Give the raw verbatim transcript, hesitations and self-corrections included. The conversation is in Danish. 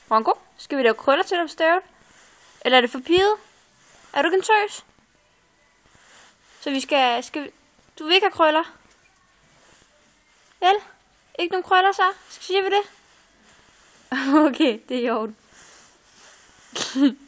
Ronko, skal vi lave krøller til dig på stævet? Eller er det for piget? Er du ikke en tøs? Så vi skal... skal vi... Du vil ikke have krøller? Vel? Ikke nogen krøller så? Skal vi sige det? Okay, det er i orden.